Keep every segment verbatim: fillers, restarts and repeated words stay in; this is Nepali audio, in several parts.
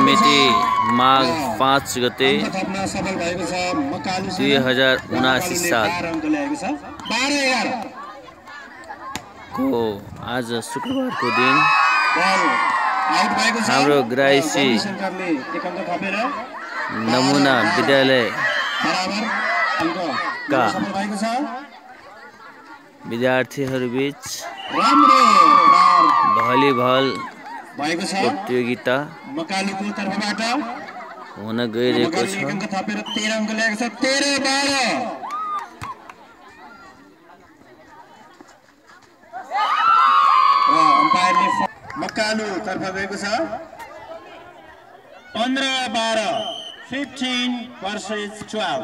मिति माघ पाँच गते दुई हजार उनासी साल को आज शुक्रबार को दिन हाम्रो ग्राइसी नमुना विद्यालय का विद्यार्थीहरू बीच भलिबल प्रतियोगिता हुन गइरहेको छ। मकालु तर्फ गएको छ पन्ध्र बाह्र फिफ्टीन वर्सेस ट्वेल्भ।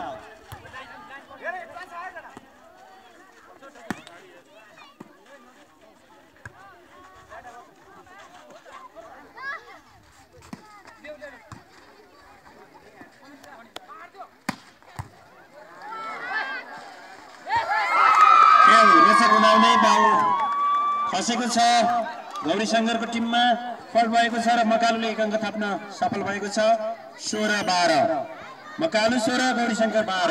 खेल रोचक बनाउने बल खसेको छ। गौरी शंकरको टिममा फल भएको छ र मकालुले एक अङ्क थप्न सफल भएको छ। सोह्र बाह्र मकालु सोह्र गौरी शंकर बाह्र।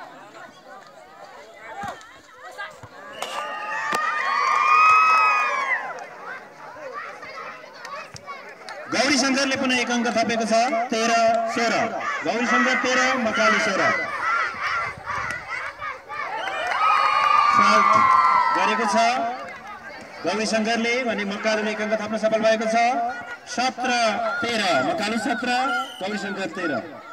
गौरी शंकरले पुनः एक अङ्क थपेको छ। तेह्र सोह्र गौरी शंकर तेह्र मकालु सोह्र। फाल्ट गरेको छ गौरी शंकरले भने मकालुले एक अङ्क थप्न सफल भएको छ। सत्र तेह्र मकालु सत्र गौरी शंकर तेह्र।